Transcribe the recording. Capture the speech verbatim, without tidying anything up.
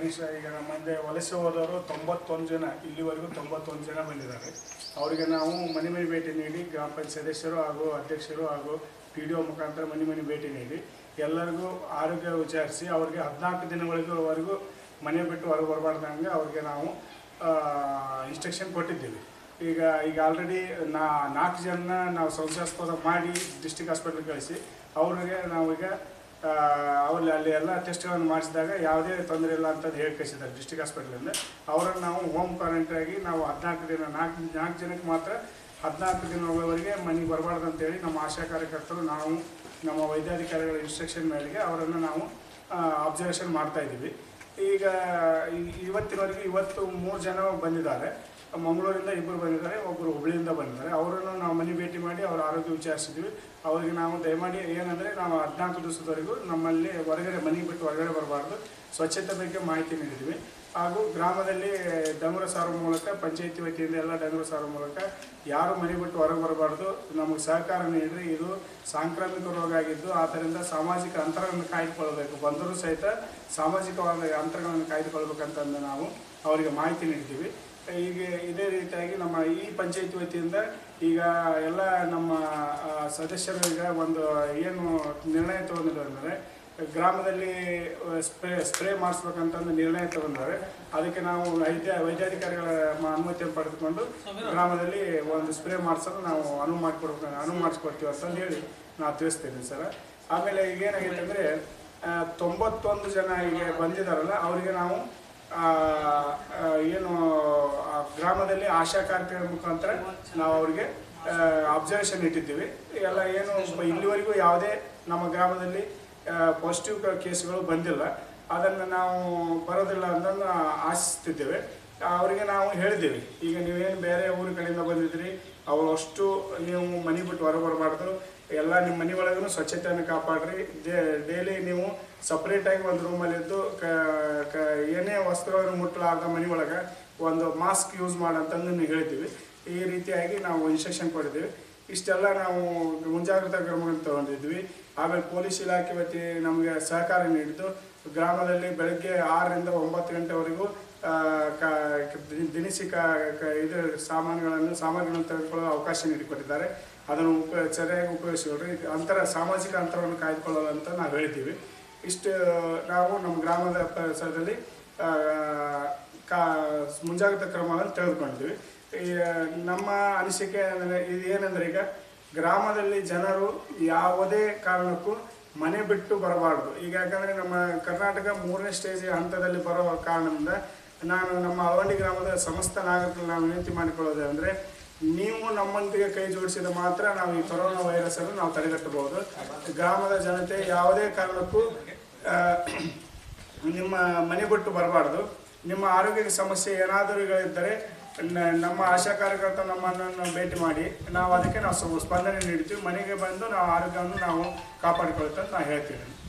ಕನಿಷ್ಠ ಈಗ ನಮ್ಮ ಮುಂದೆ ವಲಸೆ ಹೋದವರು ತೊಂಬತ್ತೊಂದು ಜನ ಇಲ್ಲಿವರೆಗೂ ತೊಂಬತ್ತೊಂದು ಜನ ಬಂದಿದ್ದಾರೆ. ಅವರಿಗೆ ನಾವು ಮನೆ ಮನೆ ಭೇಟಿ ನೀಡಿ ಗ್ರಾಮ ಪಂಚಾಯತ್ ಸದಸ್ಯರು ಹಾಗೂ ಅಧ್ಯಕ್ಷರು ಹಾಗೂ ಪಿ ಡಿ ಒ ಮುಖಾಂತರ ಮನೆ ಮನೆ ಭೇಟಿ ನೀಡಿ ಎಲ್ಲರಿಗೂ ಆರೋಗ್ಯ ವಿಚಾರಿಸಿ ಅವ್ರಿಗೆ ಹದಿನಾಲ್ಕು ದಿನಗಳಿವರೆಗೂ ಮನೆ ಬಿಟ್ಟು ಹೊರಗೆ ಬರಬಾರ್ದಂಗೆ ಅವ್ರಿಗೆ ನಾವು ಇನ್ಸ್ಟ್ರಕ್ಷನ್ ಕೊಟ್ಟಿದ್ದೀವಿ. ಈಗ ಈಗ ಆಲ್ರೆಡಿ ನಾ ನಾಲ್ಕು ಜನ ನಾವು ಸಂಶಯಾಸ್ಪದ ಮಾಡಿ ಡಿಸ್ಟ್ರಿಕ್ಟ್ ಹಾಸ್ಪಿಟ್ಲಿಗೆ ಕಳಿಸಿ ಅವ್ರಿಗೆ ನಾವೀಗ ಅವ್ರಲ್ಲಿ ಅಲ್ಲಿ ಎಲ್ಲ ಟೆಸ್ಟ್ಗಳನ್ನು ಮಾಡಿಸಿದಾಗ ಯಾವುದೇ ತೊಂದರೆ ಇಲ್ಲ ಅಂತಂದು ಹೇಳಿ ಕಳಿಸಿದ್ದಾರೆ ಡಿಸ್ಟ್ರಿಕ್ಟ್ ಹಾಸ್ಪಿಟ್ಲಿಂದ. ಅವರನ್ನು ನಾವು ಹೋಮ್ ಕ್ವಾರಂಟೈನ್ ಆಗಿ ನಾವು ಹದಿನಾಲ್ಕು ದಿನ ನಾಲ್ಕು ನಾಲ್ಕು ಜನಕ್ಕೆ ಮಾತ್ರ ಹದಿನಾಲ್ಕು ದಿನಗಳವರೆಗೆ ಮನೆಗೆ ಬರಬಾರ್ದು ಅಂತೇಳಿ ನಮ್ಮ ಆಶಾ ಕಾರ್ಯಕರ್ತರು ನಾವು ನಮ್ಮ ವೈದ್ಯಾಧಿಕಾರಿಗಳ ಇನ್ಸ್ಟ್ರಕ್ಷನ್ ಮೇರೆಗೆ ಅವರನ್ನು ನಾವು ಅಬ್ಸರ್ವೇಷನ್ ಮಾಡ್ತಾಯಿದ್ದೀವಿ. ಈಗ ಇವತ್ತಿನವರೆಗೆ ಇವತ್ತು ಮೂರು ಜನ ಬಂದಿದ್ದಾರೆ. ಮಂಗಳೂರಿಂದ ಇಬ್ಬರು ಬಂದಿದ್ದಾರೆ, ಒಬ್ಬರು ಹುಬ್ಳಿಯಿಂದ ಬಂದಿದ್ದಾರೆ. ಅವರನ್ನು ನಾವು ಮನೆ ಭೇಟಿ ಮಾಡಿ ಅವರ ಆರೋಗ್ಯ ವಿಚಾರಿಸಿದ್ವಿ. ಅವರಿಗೆ ನಾವು ದಯಮಾಡಿ ಏನಂದರೆ ನಾವು ಹದಿನಾಲ್ಕು ದಿವಸದವರೆಗೂ ನಮ್ಮಲ್ಲಿ ಹೊರಗಡೆ ಮನೆಗೆ ಬಿಟ್ಟು ಹೊರಗಡೆ ಬರಬಾರ್ದು, ಸ್ವಚ್ಛತೆ ಬಗ್ಗೆ ಮಾಹಿತಿ ನೀಡಿದ್ವಿ. ಹಾಗೂ ಗ್ರಾಮದಲ್ಲಿ ಡಂಗುರ ಸಾರುವ ಮೂಲಕ ಪಂಚಾಯಿತಿ ವತಿಯಿಂದ ಎಲ್ಲ ಡಂಗುರ ಸಾರುವ ಮೂಲಕ ಯಾರು ಮನೆ ಬಿಟ್ಟು ಹೊರಗೆ ಬರಬಾರ್ದು, ನಮಗೆ ಸಹಕಾರ ನೀಡಿರಿ, ಇದು ಸಾಂಕ್ರಾಮಿಕ ರೋಗ ಆಗಿದ್ದು ಆದ್ದರಿಂದ ಸಾಮಾಜಿಕ ಅಂತರಗಳನ್ನು ಕಾಯ್ದುಕೊಳ್ಳಬೇಕು, ಬಂದರೂ ಸಹಿತ ಸಾಮಾಜಿಕವಾದ ಅಂತರಗಳನ್ನು ಕಾಯ್ದುಕೊಳ್ಬೇಕಂತಂದು ನಾವು ಅವರಿಗೆ ಮಾಹಿತಿ ನೀಡ್ತೀವಿ. ಈಗ ಇದೇ ರೀತಿಯಾಗಿ ನಮ್ಮ ಈ ಪಂಚಾಯಿತಿ ವತಿಯಿಂದ ಈಗ ಎಲ್ಲ ನಮ್ಮ ಸದಸ್ಯರು ಈಗ ಒಂದು ಏನು ನಿರ್ಣಯ ತಗೊಂಡಿದ್ದಾರೆ ಅಂದರೆ ಗ್ರಾಮದಲ್ಲಿ ಸ್ಪ್ರೇ ಸ್ಪ್ರೇ ಮಾಡಿಸ್ಬೇಕಂತಂದು ನಿರ್ಣಯ ತಗೊಂಡಿದ್ದಾರೆ. ಅದಕ್ಕೆ ನಾವು ವೈದ್ಯ ವೈದ್ಯಾಧಿಕಾರಿಗಳ ಅನುಮತಿಯನ್ನು ಪಡೆದುಕೊಂಡು ಗ್ರಾಮದಲ್ಲಿ ಒಂದು ಸ್ಪ್ರೇ ಮಾಡಿಸೋದು ನಾವು ಅನುವು ಮಾಡಿಕೊಡ್ಬೇಕು ಅನುವು ಮಾಡಿಸ್ಕೊಡ್ತೀವಿ ಅಂತಂದು ಹೇಳಿ ನಾವು ತಿಳಿಸ್ತೀನಿ ಸರ್. ಆಮೇಲೆ ಈಗ ಏನಾಗೈತೆ ಅಂದರೆ ತೊಂಬತ್ತೊಂದು ಜನ ಈಗ ಬಂದಿದ್ದಾರಲ್ಲ ಅವರಿಗೆ ನಾವು ಏನು ಗ್ರಾಮದಲ್ಲಿ ಆಶಾ ಕಾರ್ಯಕರ್ತರ ಮುಖಾಂತರ ನಾವು ಅವ್ರಿಗೆ ಅಬ್ಸರ್ವೇಷನ್ ಇಟ್ಟಿದ್ದೀವಿ. ಎಲ್ಲ ಏನು ಇಲ್ಲಿವರೆಗೂ ಯಾವುದೇ ನಮ್ಮ ಗ್ರಾಮದಲ್ಲಿ ಪಾಸಿಟಿವ್ ಕೇಸ್ಗಳು ಬಂದಿಲ್ಲ, ಅದನ್ನು ನಾವು ಬರೋದಿಲ್ಲ ಅಂತಂದು ಆಶಿಸ್ತಿದ್ದೇವೆ. ಅವರಿಗೆ ನಾವು ಹೇಳಿದ್ದೀವಿ, ಈಗ ನೀವೇನು ಬೇರೆ ಊರ ಕಡೆಯಿಂದ ಬಂದಿದ್ರಿ ಅವರು ಅಷ್ಟು ನೀವು ಮನೆ ಬಿಟ್ಟು ಹೊರ ಬರಬಾರ್ದು, ಎಲ್ಲ ನಿಮ್ಮ ಮನೆ ಒಳಗೂ ಸ್ವಚ್ಛತೆಯನ್ನು ಕಾಪಾಡ್ರಿ, ಡೈಲಿ ನೀವು ಸಪ್ರೇಟಾಗಿ ಒಂದು ರೂಮಲ್ಲಿದ್ದು ಕ ಏನೇ ವಸ್ತುಗಳನ್ನು ಮುಟ್ಟಲಾರ್ದ ಮನೆ ಒಳಗೆ ಒಂದು ಮಾಸ್ಕ್ ಯೂಸ್ ಮಾಡಂತಂದು ನೀವು ಹೇಳ್ತೀವಿ. ಈ ರೀತಿಯಾಗಿ ನಾವು ಇನ್ಸ್ಟ್ರಕ್ಷನ್ ಕೊಟ್ಟಿದ್ದೀವಿ. ಇಷ್ಟೆಲ್ಲ ನಾವು ಮುಂಜಾಗ್ರತಾ ಕ್ರಮಗಳನ್ನು ತಗೊಂಡಿದ್ವಿ. ಆಮೇಲೆ ಪೊಲೀಸ್ ಇಲಾಖೆ ವತಿ ನಮಗೆ ಸಹಕಾರ ನೀಡಿದ್ದು ಗ್ರಾಮದಲ್ಲಿ ಬೆಳಗ್ಗೆ ಆರರಿಂದ ಒಂಬತ್ತು ಗಂಟೆವರೆಗೂ ಕ ದಿನಸಿ ಕ ಇದು ಸಾಮಾನುಗಳನ್ನು ಸಾಮಗ್ರಿಗಳನ್ನು ತೆಗೆದುಕೊಳ್ಳಲು ಅವಕಾಶ ನೀಡಿಕೊಟ್ಟಿದ್ದಾರೆ. ಅದನ್ನು ಉಪ ಸರಿಯಾಗಿ ಉಪಯೋಗಿಸಿಕೊಡ್ರಿ, ಅಂತರ ಸಾಮಾಜಿಕ ಅಂತರವನ್ನು ಕಾಯ್ದುಕೊಳ್ಳಲು ಅಂತ ನಾವು ಹೇಳ್ತೀವಿ. ಇಷ್ಟು ನಾವು ನಮ್ಮ ಗ್ರಾಮದ ಪರಿಸರದಲ್ಲಿ ಕಾ ಮುಂಜಾಗ್ರತಾ ಕ್ರಮಗಳನ್ನು ತೆಗೆದುಕೊಂಡಿದ್ದೀವಿ. ಈ ನಮ್ಮ ಅನಿಸಿಕೆ ಅಂದರೆ ಇದು ಏನಂದರೆ ಈಗ ಗ್ರಾಮದಲ್ಲಿ ಜನರು ಯಾವುದೇ ಕಾರಣಕ್ಕೂ ಮನೆ ಬಿಟ್ಟು ಬರಬಾರ್ದು. ಈಗ ಯಾಕಂದರೆ ನಮ್ಮ ಕರ್ನಾಟಕ ಮೂರನೇ ಸ್ಟೇಜ್ ಹಂತದಲ್ಲಿ ಬರೋ ಕಾರಣದಿಂದ ನಾನು ನಮ್ಮ ಅಳವಂಡಿ ಗ್ರಾಮದ ಸಮಸ್ತ ನಾಗರಿಕರು ನಾವು ವಿನಂತಿ ಮಾಡಿಕೊಳ್ಳೋದು ಅಂದರೆ ನೀವು ನಮ್ಮೊಂದಿಗೆ ಕೈ ಜೋಡಿಸಿದ ಮಾತ್ರ ನಾವು ಈ ಕೊರೋನಾ ವೈರಸನ್ನು ನಾವು ತಡೆಗಟ್ಟಬಹುದು. ಗ್ರಾಮದ ಜನತೆ ಯಾವುದೇ ಕಾರಣಕ್ಕೂ ನಿಮ್ಮ ಮನೆ ಬಿಟ್ಟು ಬರಬಾರ್ದು. ನಿಮ್ಮ ಆರೋಗ್ಯ ಸಮಸ್ಯೆ ಏನಾದರೂ ನಮ್ಮ ಆಶಾ ಕಾರ್ಯಕರ್ತ ನಮ್ಮನ್ನು ಭೇಟಿ ಮಾಡಿ ನಾವು ಅದಕ್ಕೆ ನಾವು ಸ್ಪಂದನೆ ನೀಡ್ತೀವಿ. ಮನೆಗೆ ಬಂದು ನಾವು ಆರೋಗ್ಯವನ್ನು ನಾವು ಕಾಪಾಡಿಕೊಳ್ತೇವೆ ಅಂತ ನಾವು ಹೇಳ್ತೀವಿ.